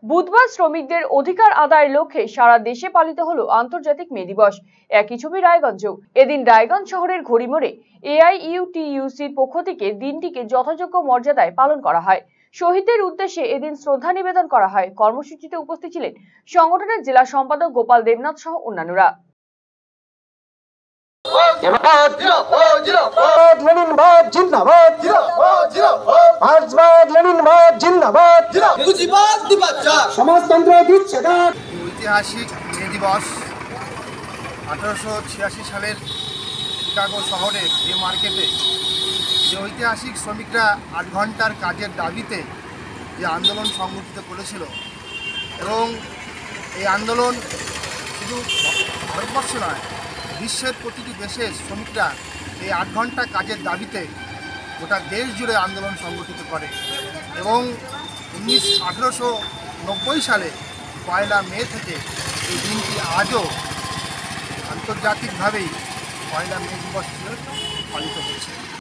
বুধবার শ্রমিকদের অধিকার আদায়ের লক্ষ্যে সারা দেশে পালিত হলো আন্তর্জাতিক মে দিবস। একই ছবি রায়গঞ্জেও। এদিন রায়গঞ্জ শহরের ঘড়িমোড়ে এআইইউটিইউসির পক্ষ থেকে দিনটিকে যথাযোগ্য মর্যাদায় পালন করা হয়। শহীদদের উদ্দেশ্যে এদিন শ্রদ্ধা নিবেদন করা হয়। কর্মসূচিতে উপস্থিত ছিলেন সংগঠনের জেলা সম্পাদক গোপাল দেবনাথ সহ অন্যান্যরা। ঐতিহাসিক মে দিবস 1886 সালের চিকাগো শহরে যে মার্কেটে যে ঐতিহাসিক শ্রমিকরা 8 ঘন্টার কাজের দাবিতে যে আন্দোলন সংগঠিত করেছিল, এবং এই আন্দোলন শুধু ভারতবর্ষ নয়, বিশ্বের প্রতিটি দেশের শ্রমিকরা এই 8 ঘন্টা কাজের দাবিতে গোটা দেশ জুড়ে আন্দোলন সংগঠিত করে। এবং 1890 সালে 1 মে থেকে এই দিনটি আজও আন্তর্জাতিকভাবেই 1 মে দিবস হিসেবে পালিত হচ্ছে।